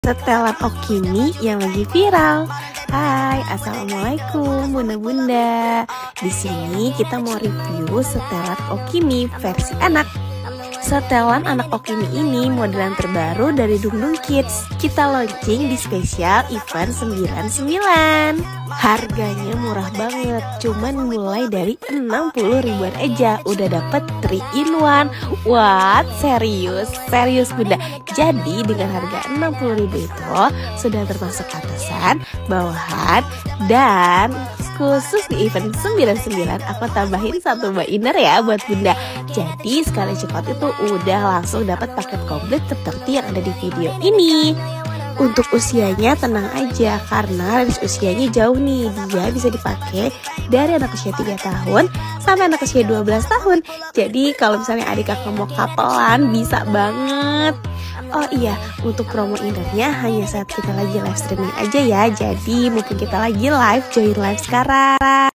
Setelan Okimi yang lagi viral. Hai, assalamualaikum bunda-bunda. Di sini kita mau review setelan Okimi versi anak. Setelan anak Okimi ini modelan terbaru dari Dung Kids. Kita launching di spesial event 99. Harganya murah banget, cuman mulai dari 60 ribuan aja udah dapet 3 in 1. What? Serius bunda. Jadi dengan harga 60 ribu itu sudah termasuk atasan, bawahan, dan khusus di event 99 aku tambahin satu buah inner ya buat bunda. Jadi sekali checkout itu udah langsung dapat paket komplit seperti yang ada di video ini. Untuk usianya tenang aja karena range usianya jauh nih. Dia bisa dipakai dari anak usia 3 tahun sampai anak usia 12 tahun. Jadi kalau misalnya adik kakak mau kapelan bisa banget. Oh iya, untuk promo innernya hanya saat kita lagi live streaming aja ya. Jadi mumpung kita lagi live, join live sekarang.